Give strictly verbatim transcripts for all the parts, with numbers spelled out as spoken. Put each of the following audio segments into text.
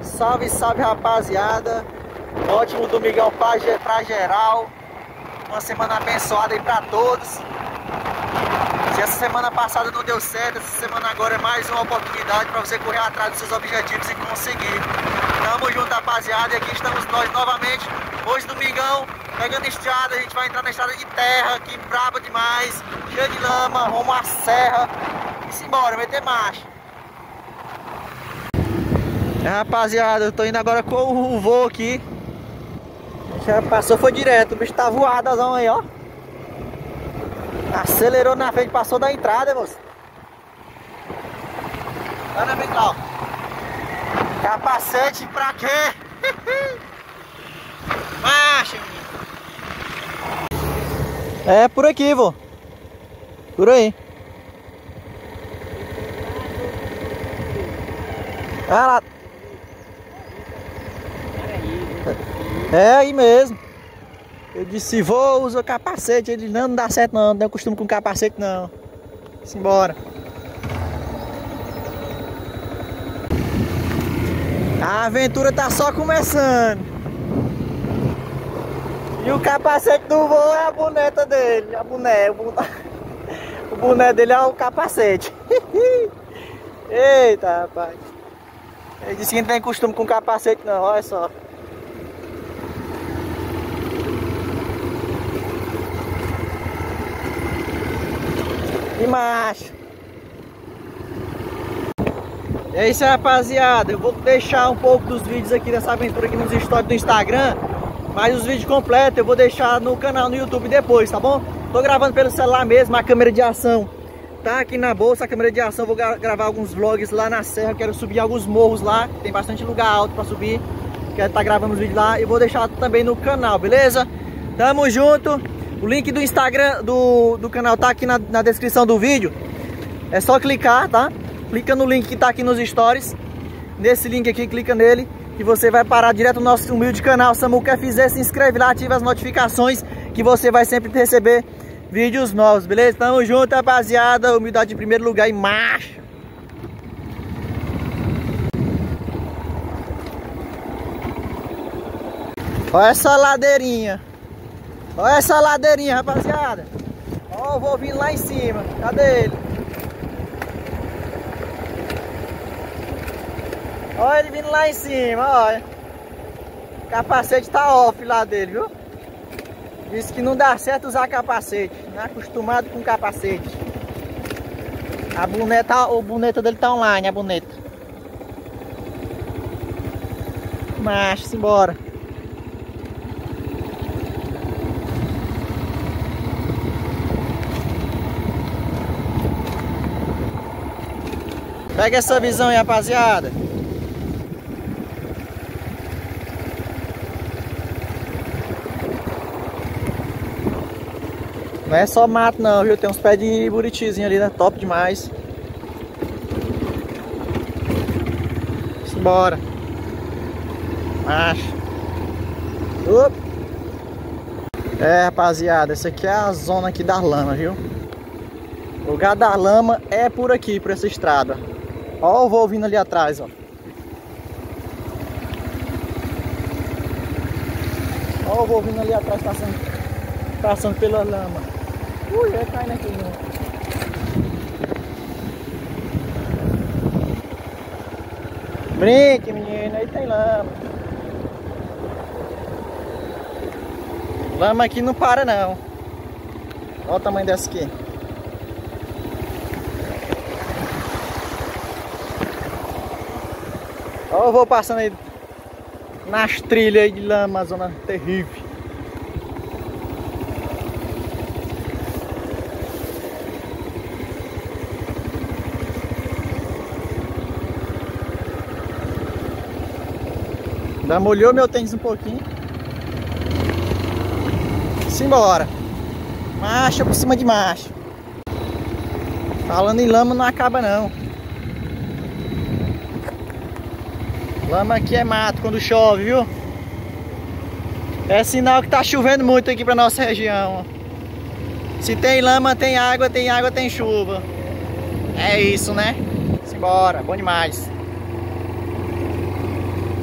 Salve, salve, rapaziada. Ótimo domingão pra, pra geral. Uma semana abençoada aí pra todos. Se essa semana passada não deu certo, essa semana agora é mais uma oportunidade pra você correr atrás dos seus objetivos e conseguir. Tamo junto, rapaziada, e aqui estamos nós novamente. Hoje, domingão, pegando estrada, a gente vai entrar na estrada de terra, aqui braba demais, cheia de lama, rumo à serra. E simbora, meter marcha. É, rapaziada, eu tô indo agora com o voo aqui. Já passou, foi direto, o bicho tá voadazão aí, ó. Acelerou na frente, passou da entrada, moço. Vai na frente lá, ó. Capacete pra quê? Marcha, menino. É por aqui, vô. Por aí. Ah lá. É aí mesmo. Eu disse, vou, usa capacete. Ele, não, não dá certo não, não tem costume com capacete não. Simbora. A aventura tá só começando. E o capacete do voo é a boneta dele. A boné, o, boné, o boné dele é o capacete. Eita, rapaz. Ele disse que não tem costume com capacete não, olha só. E macho. É isso aí, rapaziada. Eu vou deixar um pouco dos vídeos aqui dessa aventura aqui nos stories do Instagram. Mas os vídeos completos eu vou deixar no canal no YouTube depois, tá bom? Tô gravando pelo celular mesmo, a câmera de ação tá aqui na bolsa, a câmera de ação. Vou gravar alguns vlogs lá na serra. Quero subir alguns morros lá, tem bastante lugar alto pra subir. Quero estar tá gravando os vídeos lá e vou deixar também no canal, beleza? Tamo junto. O link do Instagram do, do canal tá aqui na, na descrição do vídeo. É só clicar, tá? Clica no link que tá aqui nos stories. Nesse link aqui, clica nele que você vai parar direto no nosso humilde canal Samuca F Z. Se inscreve lá, ativa as notificações que você vai sempre receber vídeos novos, beleza? Tamo junto, rapaziada. Humildade em primeiro lugar e marcha. Olha essa ladeirinha. Olha essa ladeirinha, rapaziada. Ó, eu vou vindo lá em cima. Cadê ele? Olha ele vindo lá em cima, olha. O capacete tá off lá dele, viu? Disse que não dá certo usar capacete. Não é acostumado com capacete. A boneta, o boneta dele tá online, a boneta. Macho, simbora. Pega essa visão aí, rapaziada. Não é só mato não, viu? Tem uns pés de buritizinho ali, né? Top demais. Simbora. Macho. Up. É, rapaziada, essa aqui é a zona aqui da lama, viu? O lugar da lama é por aqui, por essa estrada. Ó o voo vindo ali atrás, ó. Ó o voo vindo ali atrás, passando, passando pela lama. Ui, vai caindo aqui, né? Brinque, menino, aí tem lama. Lama aqui não para, não. Olha o tamanho dessa aqui. Ó, eu vou passando aí nas trilhas aí de lama, zona terrível. Já molhou meu tênis um pouquinho. Simbora. Marcha por cima de marcha. Falando em lama não acaba não. Lama aqui é mato quando chove, viu? É sinal que tá chovendo muito aqui pra nossa região. Se tem lama, tem água, tem água, tem chuva. É isso, né? Simbora, bom demais.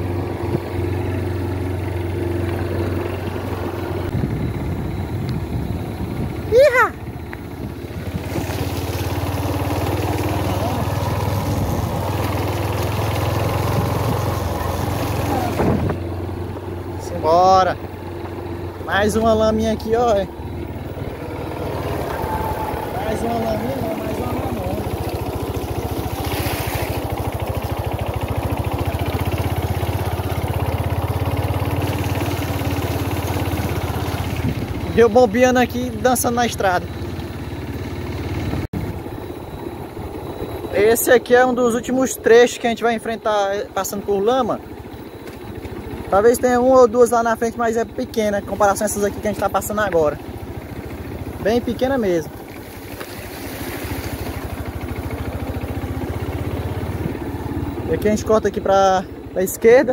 Bora. Mais uma laminha aqui, ó. Mais uma laminha, não, mais uma mamona. Eu bombeando aqui, dançando na estrada. Esse aqui é um dos últimos trechos que a gente vai enfrentar passando por lama. Talvez tenha uma ou duas lá na frente, mas é pequena em comparação a essas aqui que a gente está passando agora. Bem pequena mesmo. E aqui a gente corta aqui para a esquerda.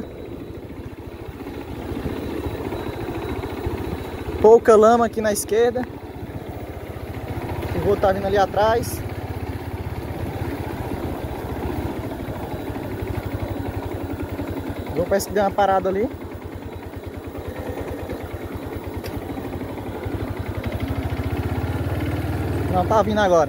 Pouca lama aqui na esquerda. O voo tá vindo ali atrás. O voo parece que deu uma parada ali. Não, tá vindo agora.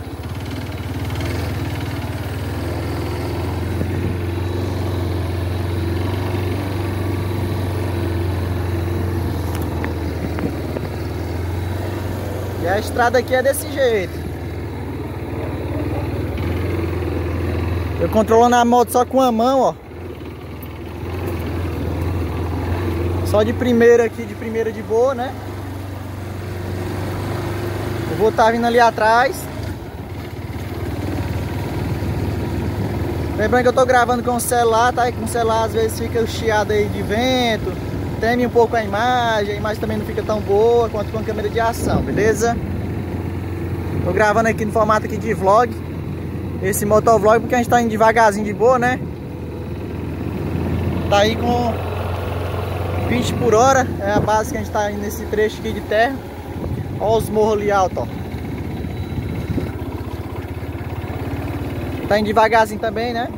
E a estrada aqui é desse jeito. Eu controlando a moto só com a mão, ó. Só de primeira aqui, de primeira de boa, né? O voo tá vindo ali atrás. Lembrando que eu tô gravando com o celular, tá? E com o celular às vezes fica chiado aí de vento, treme um pouco a imagem, a imagem também não fica tão boa quanto com a câmera de ação, beleza? Tô gravando aqui no formato aqui de vlog, esse motovlog, porque a gente tá indo devagarzinho de boa, né? Tá aí com vinte por hora, é a base que a gente tá indo nesse trecho aqui de terra. Olha os morros ali alto, ó. Tá indo devagarzinho também, né?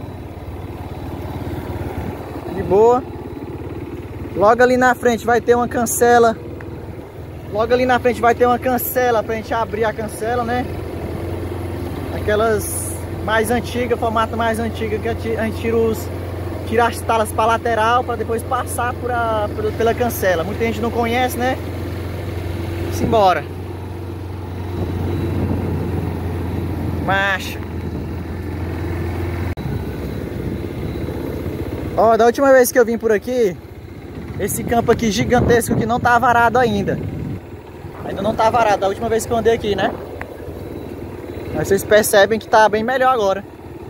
De boa. Logo ali na frente vai ter uma cancela. Logo ali na frente vai ter uma cancela pra gente abrir a cancela, né? Aquelas mais antigas, formato mais antigo, que a gente tira, os, tira as talas pra lateral pra depois passar por a, pela cancela. Muita gente não conhece, né? Simbora. Marcha. Ó, da última vez que eu vim por aqui, esse campo aqui gigantesco que não tá varado ainda. Ainda não tá varado, da última vez que eu andei aqui, né? Mas vocês percebem que tá bem melhor agora.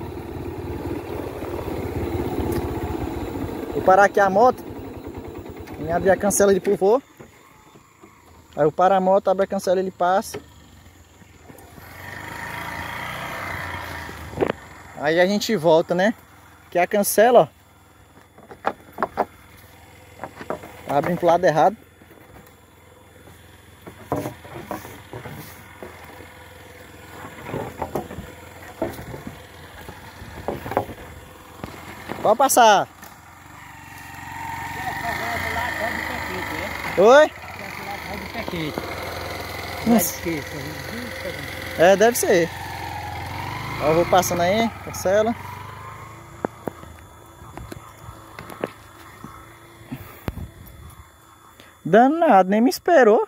Vou parar aqui a moto e abrir a cancela de pulvor. Aí eu paro a moto, abre a cancela e ele passa. Aí a gente volta, né? Que a cancela, ó, abre pro lado errado. Pode passar. Oi? É, deve ser. Ó, eu vou passando aí, cancela. Danado, nem me esperou.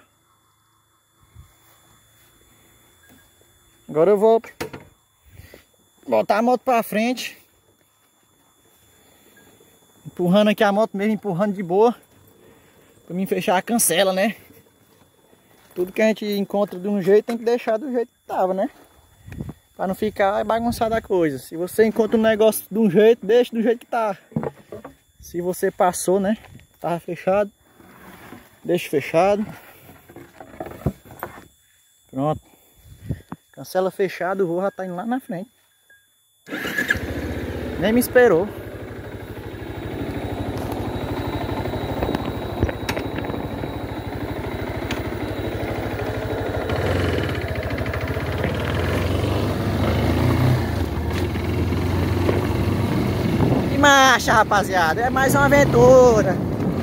Agora eu vou botar a moto pra frente. Empurrando aqui a moto mesmo, empurrando de boa. Pra mim fechar a cancela, né? Tudo que a gente encontra de um jeito tem que deixar do jeito que tava, né? Pra não ficar bagunçada a coisa. Se você encontra um negócio de um jeito, deixa do jeito que tá. Se você passou, né? Tava fechado, deixa fechado. Pronto. Cancela fechado, o voo já tá indo lá na frente. Nem me esperou. Marcha, rapaziada, é mais uma aventura.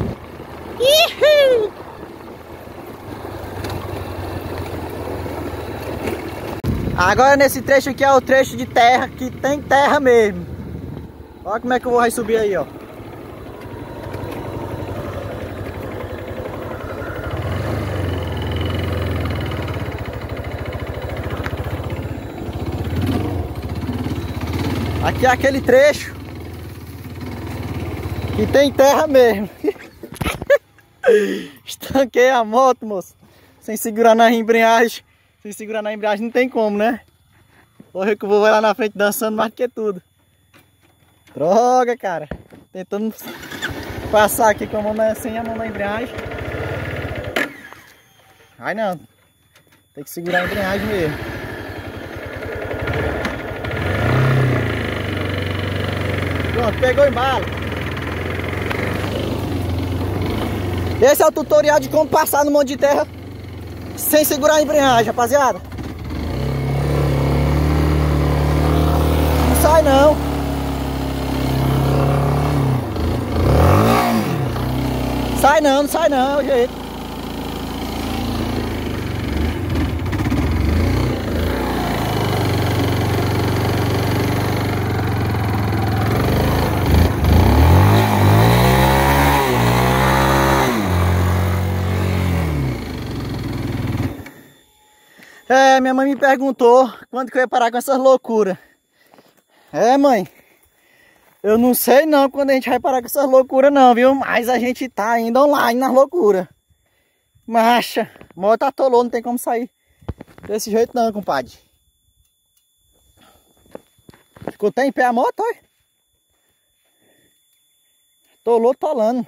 Ihi! Agora nesse trecho aqui é o trecho de terra, que tem terra mesmo. Olha como é que eu vou subir aí, ó. Aqui é aquele trecho que tem terra mesmo. Estanquei a moto, moço. Sem segurar na embreagem. Sem segurar na embreagem não tem como, né? Olha que eu vou lá na frente dançando mais do que tudo. Droga, cara. Tentando passar aqui com a mão na, sem a mão na embreagem. Ai não. Tem que segurar a embreagem mesmo. Pronto, pegou o embalo. Esse é o tutorial de como passar no monte de terra sem segurar a embreagem, rapaziada. Não sai não. Sai não, não sai não, gente. É, minha mãe me perguntou quando que eu ia parar com essas loucuras. É, mãe, eu não sei não quando a gente vai parar com essas loucuras não, viu? Mas a gente tá ainda online nas loucuras. Macha, a moto atolou, não tem como sair desse jeito não, compadre. Ficou até em pé a moto, olha. Atolou, tolando.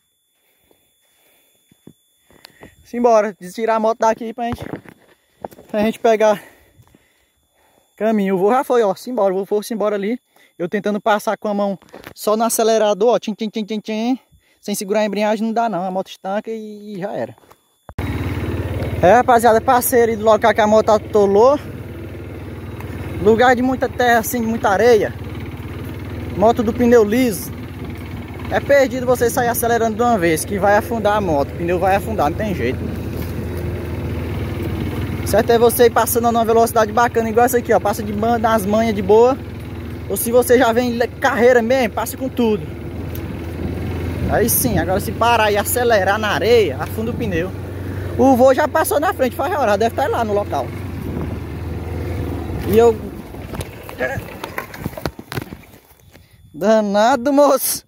Simbora, tirar a moto daqui pra gente... Pra gente pegar caminho. O voo já foi, ó, simbora, o voo foi embora ali. Eu tentando passar com a mão só no acelerador, ó, tchim, tchim, tchim, tchim, tchim. Sem segurar a embreagem não dá não, a moto estanca e, e já era. É, rapaziada, passei ali do local que a moto atolou. Lugar de muita terra, assim, de muita areia. Moto do pneu liso. É perdido você sair acelerando de uma vez, que vai afundar a moto. O pneu vai afundar, não tem jeito. Certo é você ir passando numa velocidade bacana, igual essa aqui, ó. Passa de nas manhas de boa. Ou se você já vem carreira mesmo, passe com tudo. Aí sim, agora se parar e acelerar na areia, afunda o pneu. O voo já passou na frente, faz hora, deve estar lá no local. E eu... Danado, moço!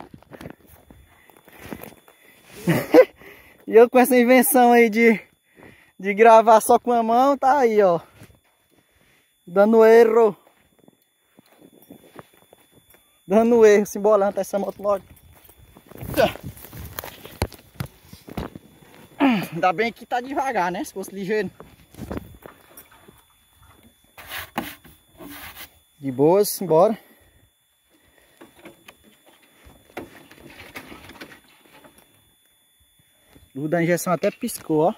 E eu com essa invenção aí de... De gravar só com a mão, tá aí, ó. Dando erro. Dando erro, se embolando essa moto logo. Ainda bem que tá devagar, né? Se fosse ligeiro. De boas, embora. Luz da injeção até piscou, ó.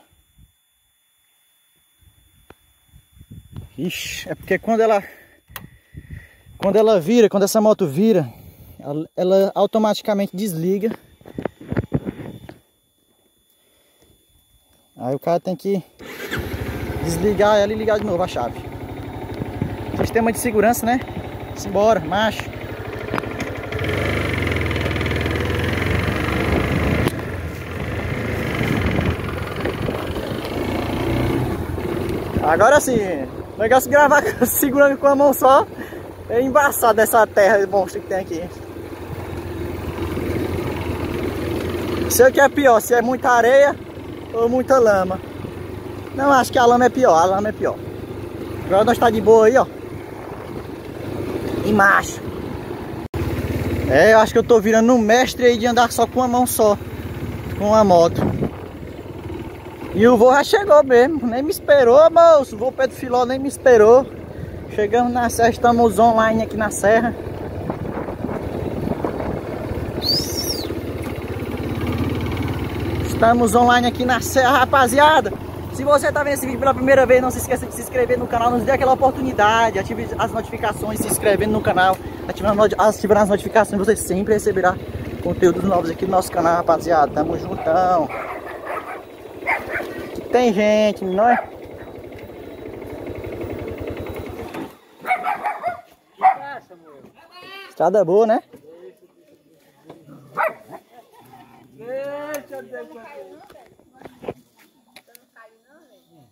Ixi, é porque quando ela quando ela vira, quando essa moto vira, ela, ela automaticamente desliga. Aí o cara tem que desligar ela e ligar de novo a chave. Sistema de segurança, né? Simbora, marcha. Agora sim. O negócio de gravar segurando com a mão só é embaçado essa terra monstra que tem aqui. Sei o que é pior, se é muita areia ou muita lama. Não, acho que a lama é pior, a lama é pior. Agora nós tá de boa aí, ó. E macho. É, eu acho que eu tô virando um mestre aí de andar só com a mão só. Com a moto. E o voo já chegou mesmo, nem me esperou, moço. O voo Pedro Filó nem me esperou. Chegamos na serra, estamos online aqui na serra. Estamos online aqui na serra, rapaziada. Se você tá vendo esse vídeo pela primeira vez, não se esqueça de se inscrever no canal. Nos dê aquela oportunidade, ative as notificações, se inscrevendo no canal. Ativando, ativando as notificações, você sempre receberá conteúdos novos aqui no nosso canal, rapaziada. Tamo juntão. Tem gente, não é? Estrada boa, né?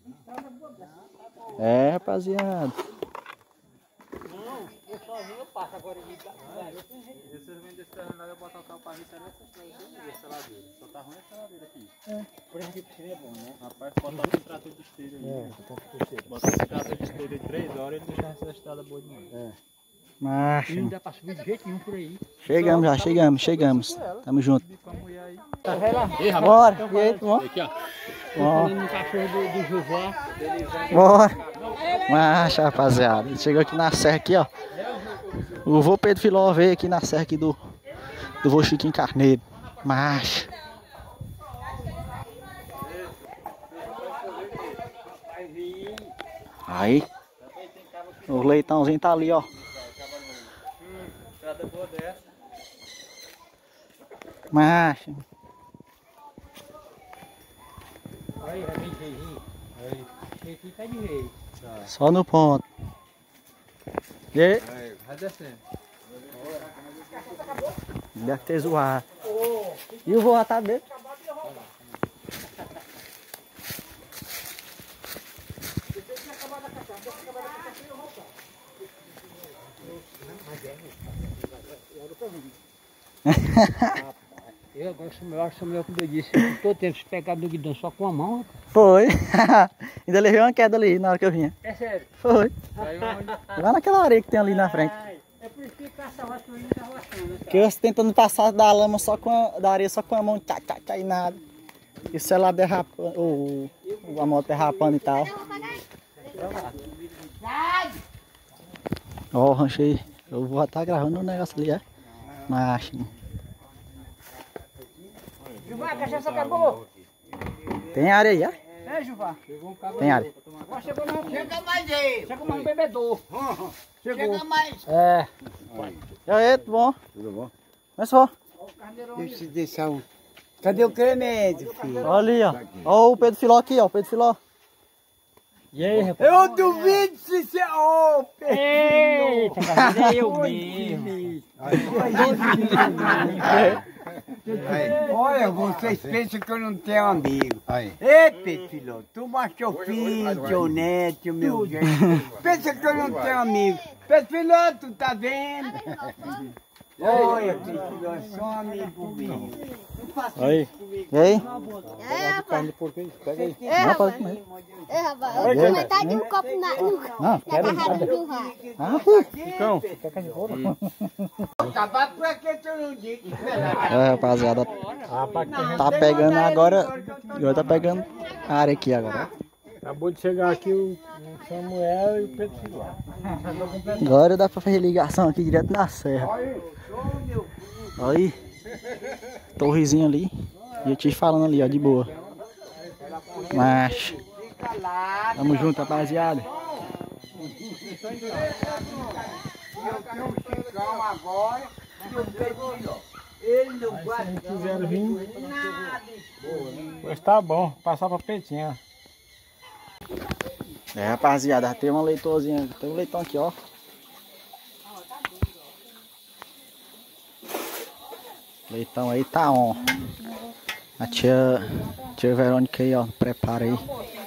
É, rapaziada. Não, eu sozinho eu passo. vai botar o carro pra mim, será essa ladeira. Só tá ruim essa ladeira aqui. É, por exemplo, aqui piscina é bom, né? Rapaz, botar o trator de esteira aí. É, botar o trator de esteira em três horas, ele deixa essa estrada boa demais. É. Mas E não dá pra subir de jeito nenhum por aí. chegamos já, chegamos, chegamos. Tamo junto. Tá, vai lá. Ei, rapaz. Bora, e aí, bom? Aqui, ó. Tô falando no cachorro do, do José. Bora. Mas, rapaziada, chegou aqui na serra aqui, ó. O vô Pedro Filó veio aqui na serra aqui do, do vô Chiquinho Carneiro. Mas... Aí. O leitãozinho tá ali, ó. Macho. Aí, vai vir cheirinho. Aí, esse aqui tá de rei. Só no ponto. E aí? Aí, vai descendo. Deve ter zoado. E o vô tá dentro? Eu agora sou melhor, sou melhor como eu disse. Todo tempo se pegar no guidão só com a mão. Foi. Ainda levei uma queda ali na hora que eu vinha. É sério. Foi. Aí onde? Lá naquela areia que tem ali na frente. É por isso que caça roça não tá roçando, Que eu tentando passar da lama só com a, da areia só com a mão, tchá, tchá, tchá, e nada. E o celular derrapando, o, a moto derrapando e tal. Ó, o rancho aí. Eu vou estar gravando um negócio ali, é? Mas... Juvá, a cachaça acabou. Tem área aí, é? É, Juvá. Tem área. Agora chegou mais. Chega mais aí. Chegou mais um bebedor. Chegou. Chega mais. É. E aí, tudo bom? Tudo bom? Mas só. Deixa eu deixar um. Cadê o Clemente, filho? Olha ali, ó. Ó o Pedro Filó aqui, ó. O Pedro Filó. E aí, rapaz? Eu duvido se você... Ô, Eita, cara, é eu mesmo. Olha, vocês pensam que eu não tenho amigo. Aí. Ei, Pedro, tu machou filho, teu neto, meu gente. Pensa que eu não tenho amigo. Pedro, tu tá vendo? Olha, Pedro, só um amigo meu. Aí. E aí? É, rapaz. Pega aí. É, Não, rapaz. pode comer. É, rapaz. Eu tinha metade de um copo na, no, Não, quero na barraca do Juvá. Ah, Cão. Acabar por que tu não disse? é, rapaziada. Tá pegando agora. Agora tá pegando a área aqui agora. Acabou de chegar aqui o Samuel e o Pedro Filó. Agora dá pra fazer ligação aqui direto na serra. Aí. Torrezinho ali. E eu te falando ali, ó, de boa. Mas. Tamo junto, rapaziada. Agora, ele não guarda Quiseram vir, nada. pois tá bom, passar pra Petinha. É, rapaziada, tem uma leitorzinha. Tem um leitão aqui, ó. Leitão aí tá on. A tia, tia Verônica aí, ó. Prepara aí.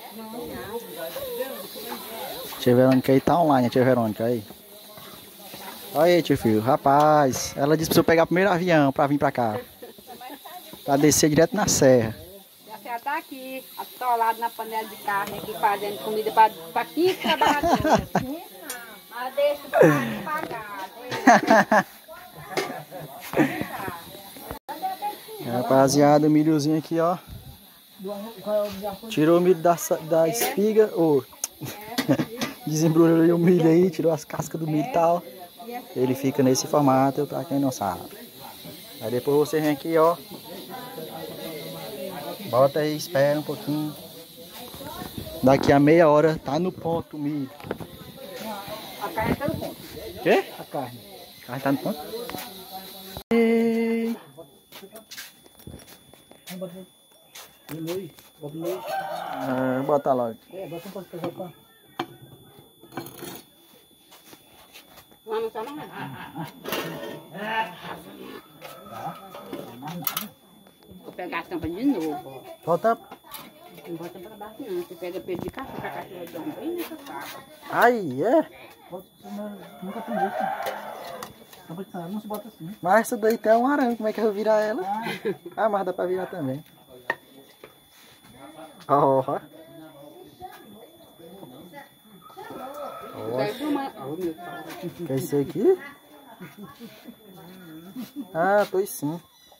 Tia Verônica aí tá online, a tia Verônica aí. Olha aí, tio filho. Rapaz, ela disse pra eu pegar o primeiro avião pra vir pra cá. Pra descer direto na serra. A senhora tá aqui, atolado na panela de carne, aqui fazendo comida para para quinze trabalhadores. Mas deixa o pai pagar. Rapaziada, o milhozinho aqui, ó. Tirou o milho da, sa- da espiga. Ô, desembrulhou o milho aí, tirou as cascas do milho e tal. Ele fica nesse formato, pra quem não sabe. Aí depois você vem aqui, ó. Bota aí, espera um pouquinho. Daqui a meia hora tá no ponto o milho. A carne tá no ponto. Quê? A carne. A carne tá no ponto? Ei. Diminui, diminui. Ah, bota logo. É, bota um pouco pra jogar. Lá não tá não. Vou pegar a tampa de novo. Volta. Não bota pra baixo não. Você pega pelo de cachorro, que a cachorra é bem nessa capa. Aí, é. Nunca tem jeito. Não se bota assim. Mas essa daí tem um arame, como é que eu vou virar ela? Ah, mas dá pra virar também. Ó, ó. Que é isso aqui? Ah, toicinho.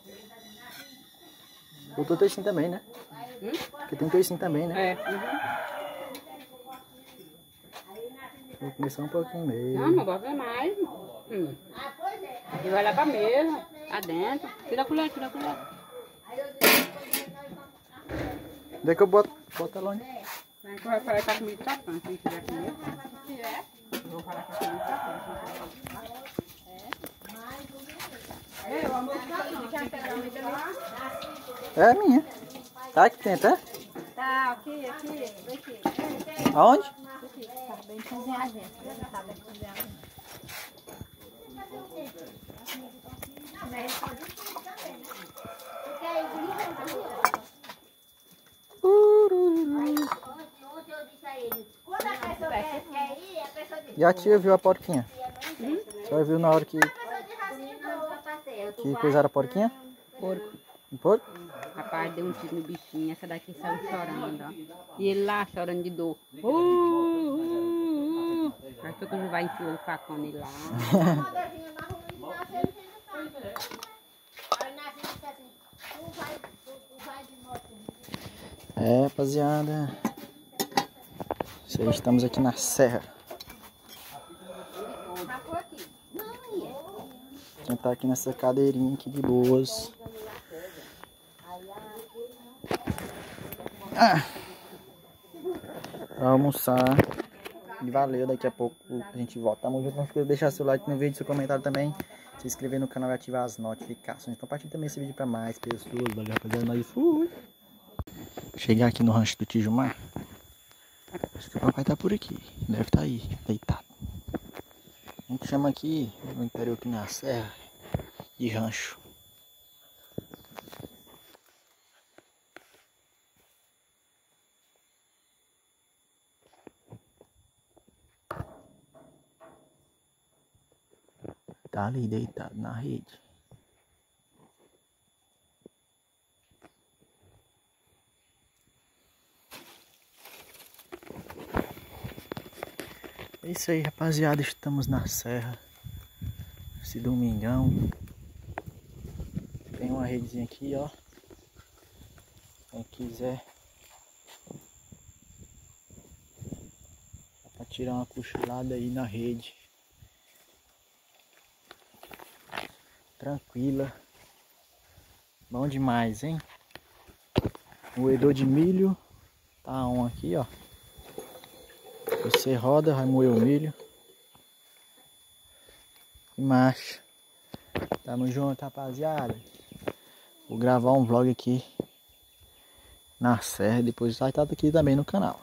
Botou toicinho também, né? Hum? Porque tem toicinho também, né? É. Vou começar um pouquinho mesmo. Não, não bota mais. Hum. E vai lá pra mesa, lá dentro. Tira a colher, tira a colher. Onde é que eu boto? Bota lá onde? Vai falar com a comida de tapão, se quiser comer. Se quiser. Eu vou falar com a comida de tapão. É, o amor é a minha. Tá aqui dentro, é? Tá, aqui, aqui, aqui. Aonde? Aqui, tá bem cozinhadinha. Tá bem cozinhadinha. E a tia viu a porquinha? Hum? A senhora viu na hora que... Que coisaram a porquinha? Porco. Um porco? Rapaz, deu um tiro no bichinho. Essa daqui saiu chorando, ó. E ele lá chorando de dor. Uh, uh, uh. Acho que não vai enfiar o facão nele lá. É, rapaziada. Estamos aqui na serra. A gente tá aqui nessa cadeirinha aqui de boas. Ah, pra almoçar. E valeu, daqui a pouco a gente volta. Tamo junto, não esqueça de deixar seu like no vídeo, seu comentário também. Se inscrever no canal e ativar as notificações. Compartilhe também esse vídeo pra mais pessoas. Valeu, rapaziada. Nós fui. Chegar aqui no rancho do Tijumar. Acho que o papai tá por aqui. Deve estar aí, deitado. A gente chama aqui, no interior aqui na serra, de rancho. Tá ali deitado na rede. É isso aí, rapaziada, estamos na serra. Esse domingão. Tem uma redezinha aqui, ó. Quem quiser. Dá pra tirar uma cochilada aí na rede. Tranquila. Bom demais, hein? Moedor de milho. Tá um aqui, ó. Você roda, vai moer o milho. E marcha. Tamo junto, rapaziada. Vou gravar um vlog aqui na serra. Depois vai estar aqui também no canal.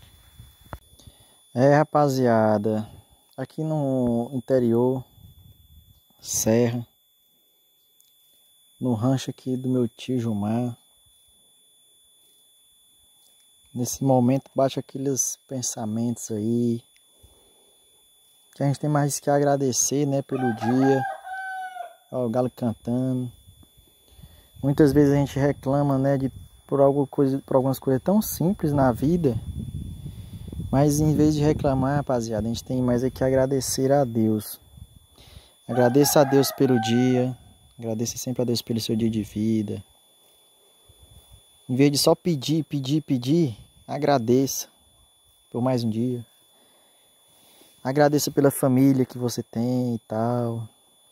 É, rapaziada. Aqui no interior, serra. No rancho aqui do meu tio Gilmar. Nesse momento bate aqueles pensamentos aí. Que a gente tem mais que agradecer, né, pelo dia. Ó, o galo cantando. Muitas vezes a gente reclama, né, de, por, alguma coisa, por algumas coisas tão simples na vida. Mas em vez de reclamar, rapaziada, a gente tem mais é que agradecer a Deus. Agradeça a Deus pelo dia. Agradeça sempre a Deus pelo seu dia de vida. Em vez de só pedir, pedir, pedir, agradeça por mais um dia. Agradeça pela família que você tem e tal.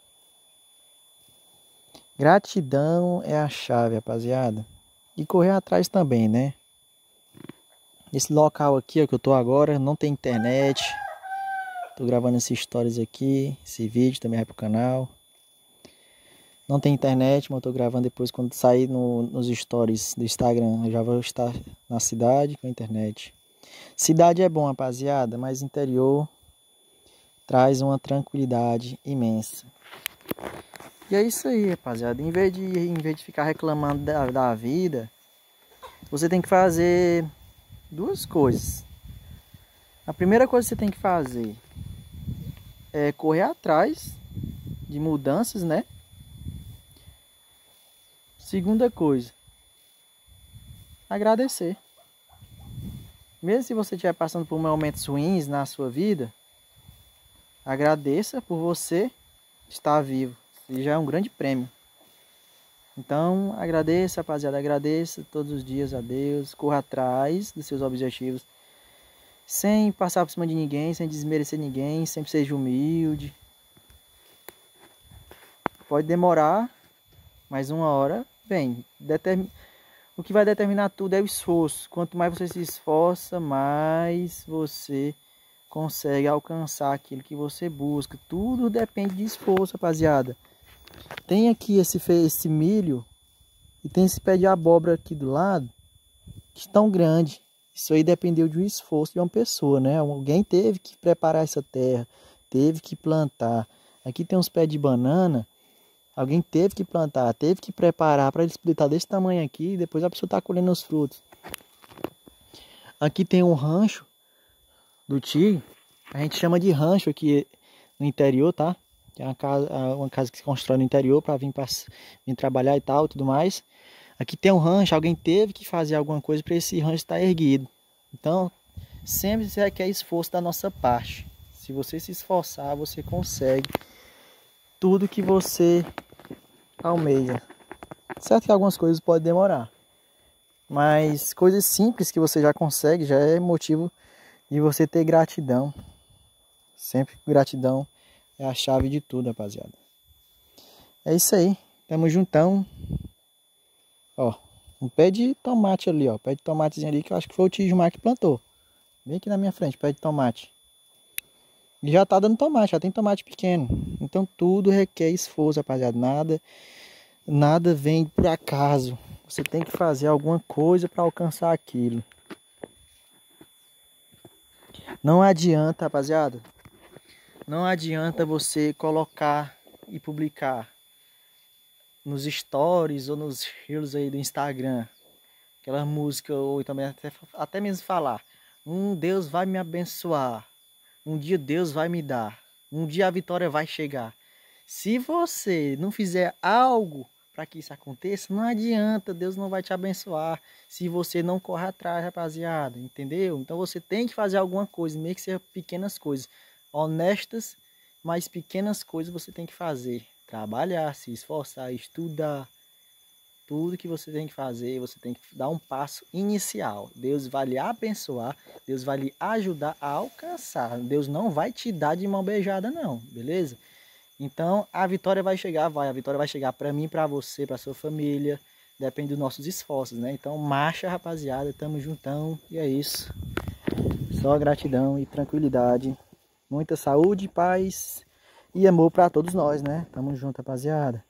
Gratidão é a chave, rapaziada. E correr atrás também, né? Esse local aqui, ó, que eu tô agora, não tem internet. Tô gravando essas histórias aqui. Esse vídeo também vai pro canal. Não tem internet, mas eu tô gravando depois quando sair no, nos stories do Instagram. Eu já vou estar na cidade com a internet. Cidade é bom, rapaziada, mas interior traz uma tranquilidade imensa. E é isso aí, rapaziada. Em vez de, em vez de ficar reclamando da, da vida, você tem que fazer duas coisas. A primeira coisa que você tem que fazer é correr atrás de mudanças, né? Segunda coisa, agradecer. Mesmo se você estiver passando por momentos ruins na sua vida, agradeça por você estar vivo. Isso já é um grande prêmio. Então, agradeça, rapaziada, agradeça todos os dias a Deus, corra atrás dos seus objetivos, sem passar por cima de ninguém, sem desmerecer ninguém, sempre seja humilde. Pode demorar, mas uma hora vem. Determin... O que vai determinar tudo é o esforço. Quanto mais você se esforça, mais você consegue alcançar aquilo que você busca. Tudo depende de esforço, rapaziada. Tem aqui esse, esse milho e tem esse pé de abóbora aqui do lado, que tão grande. Isso aí dependeu de um esforço de uma pessoa, né? Alguém teve que preparar essa terra, teve que plantar. Aqui tem uns pés de banana, alguém teve que plantar, teve que preparar para ele esplitar desse tamanho aqui e depois a pessoa está colhendo os frutos. Aqui tem um rancho do tio, a gente chama de rancho aqui no interior, tá? Que é uma casa, uma casa que se constrói no interior para vir, vir trabalhar e tal, tudo mais. Aqui tem um rancho, alguém teve que fazer alguma coisa para esse rancho estar erguido. Então, sempre se requer esforço da nossa parte. Se você se esforçar, você consegue tudo que você almeja. Certo que algumas coisas podem demorar, mas coisas simples que você já consegue já é motivo de você ter gratidão. Sempre gratidão é a chave de tudo, rapaziada. É isso aí. Tamo juntão. Ó, um pé de tomate ali, ó. Pé de tomatezinho ali que eu acho que foi o tio Gilmar que plantou. Bem aqui na minha frente, pé de tomate. E já tá dando tomate, já tem tomate pequeno. Então tudo requer esforço, rapaziada. Nada, nada vem por acaso. Você tem que fazer alguma coisa para alcançar aquilo. Não adianta, rapaziada. Não adianta você colocar e publicar nos stories ou nos reels aí do Instagram aquela música, ou também até, até mesmo falar: um Deus vai me abençoar, um dia Deus vai me dar, um dia a vitória vai chegar. Se você não fizer algo para que isso aconteça, não adianta, Deus não vai te abençoar se você não correr atrás, rapaziada, entendeu? Então você tem que fazer alguma coisa, mesmo que seja pequenas coisas, honestas, mas pequenas coisas você tem que fazer. Trabalhar, se esforçar, estudar. Tudo que você tem que fazer, você tem que dar um passo inicial. Deus vai lhe abençoar, Deus vai lhe ajudar a alcançar. Deus não vai te dar de mão beijada não, beleza? Então a vitória vai chegar, vai. A vitória vai chegar para mim, para você, para sua família. Depende dos nossos esforços, né? Então marcha, rapaziada, tamo juntão e é isso. Só gratidão e tranquilidade. Muita saúde, paz e amor para todos nós, né? Tamo junto, rapaziada.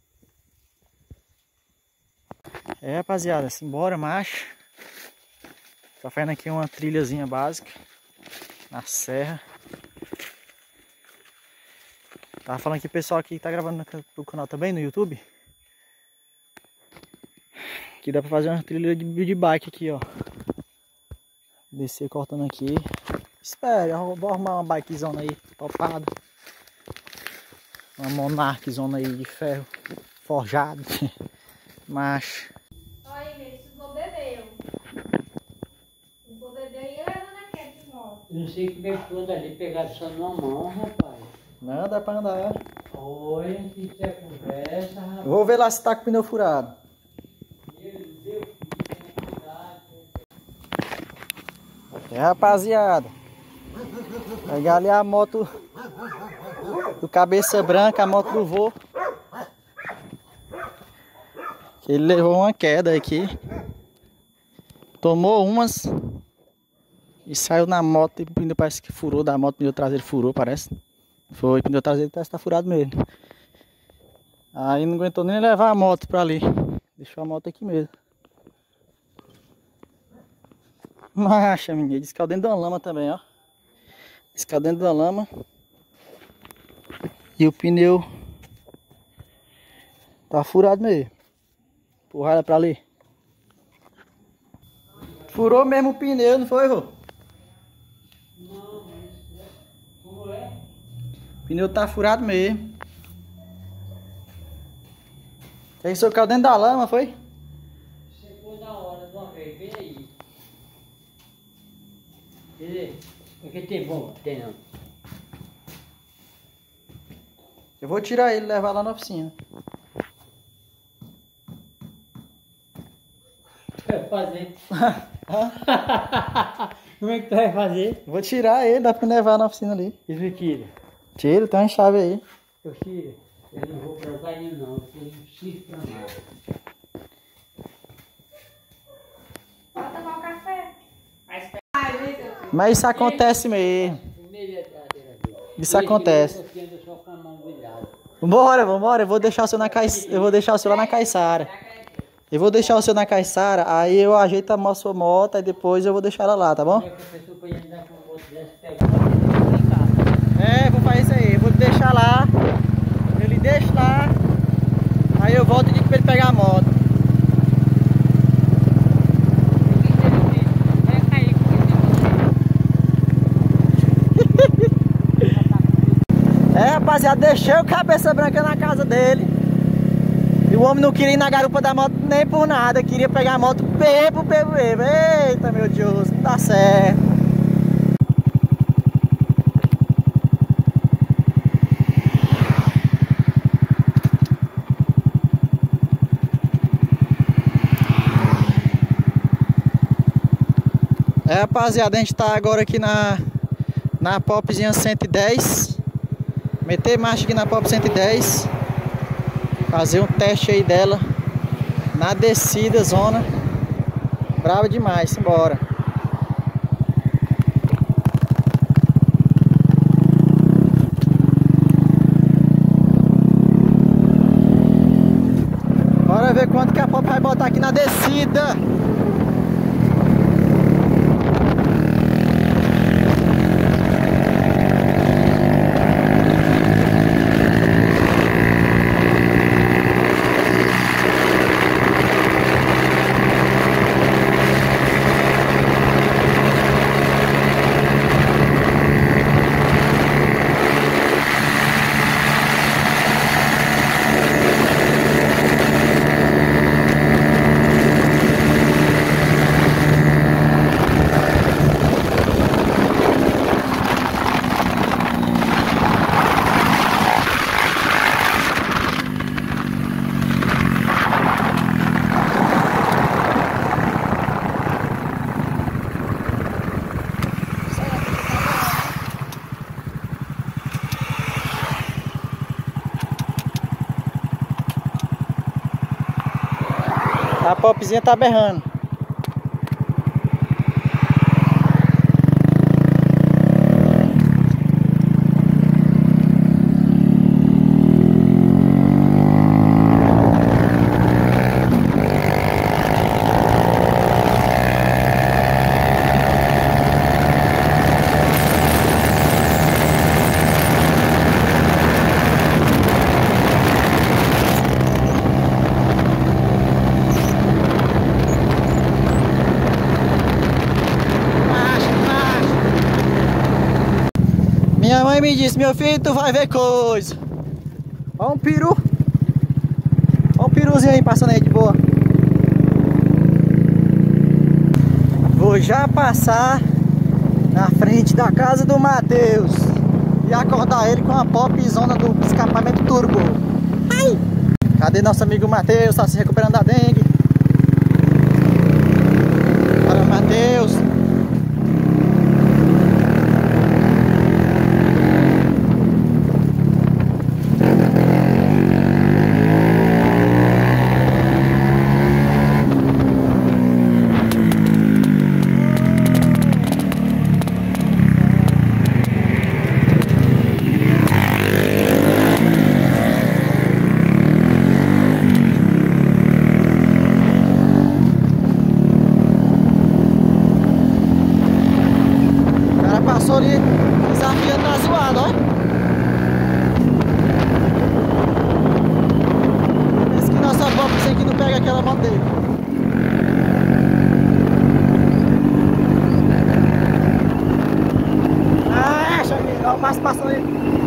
É, rapaziada, simbora, marcha. Tá fazendo aqui uma trilhazinha básica na serra. Tava falando que o pessoal aqui tá gravando no canal também, no YouTube, que dá pra fazer uma trilha de, de bike aqui, ó. Descer cortando aqui. Espera, eu vou arrumar uma bikezona aí, topada. Uma monarquezona aí de ferro forjado. Macho. Olha, Emílio, se for bebeu. Se for beber, ia levar na queda de moto. Não sei como é que foi dali pegar só numa mão, rapaz. Não, dá pra andar. Oi, que isso é conversa, rapaz. Vou ver lá se tá com o pneu furado. É, rapaziada. Pegar ali a moto do cabeça branca, a moto do vô. Que ele levou uma queda aqui. Tomou umas. E saiu na moto e o pneu parece que furou da moto. O pneu traseiro furou, parece. Foi, o pneu traseiro parece que tá furado mesmo. Aí não aguentou nem levar a moto pra ali. Deixou a moto aqui mesmo. Macha, menina, disse que caiu dentro da lama também, ó. Disse que caiu dentro da lama. E o pneu tá furado mesmo. Empurrada pra ali. Furou mesmo o pneu, não foi, vô? Não, como é? O pneu tá furado mesmo. Ele socou dentro da lama, foi? Secou na hora, de uma vez, vem aí. Quer dizer, porque tem bom, tem não. Eu vou tirar ele e levar lá na oficina. Vai fazer. Como é que tu vai fazer? Vou tirar ele, dá pra levar na oficina ali. Isso tira. Tira, tem uma chave aí. Eu tiro. Eu não vou pra lugar nenhum não, eu não preciso pra nada. Bota tomar o café. Mas isso acontece mesmo. Isso acontece. Vambora, vambora. Eu vou deixar o seu na Caiç... Eu vou deixar o seu lá na Caiçara. Eu vou deixar o seu na Caiçara, aí eu ajeito a sua moto e depois eu vou deixar ela lá, tá bom? É, vou fazer isso aí. Eu vou deixar lá. Ele deixa lá. Aí eu volto e digo pra ele pegar a moto. É, rapaziada, deixei o cabeça branca na casa dele. E o homem não queria ir na garupa da moto nem por nada. Queria pegar a moto bebo, bebo, bebo. Eita, meu Deus, não dá certo. É, rapaziada, a gente tá agora aqui na, na Popzinha cento e dez. Meter marcha aqui na Pop cento e dez. Fazer um teste aí dela na descida, zona brava demais, simbora. Bora ver quanto que a Pop vai botar aqui na descida. A Popzinha tá berrando. Minha mãe me disse, meu filho, tu vai ver coisa. Ó um peru. Ó um peruzinho aí passando aí de boa. Vou já passar na frente da casa do Matheus e acordar ele com a popzona do escapamento turbo. Ai! Cadê nosso amigo Matheus? Tá se recuperando da dengue. Bora, Matheus. Passou ali desafiando na zoada, ó. Esse que nossa Popzinha aqui não pega aquela moto dele. Ah, acha que ó, o Márcio passando ali.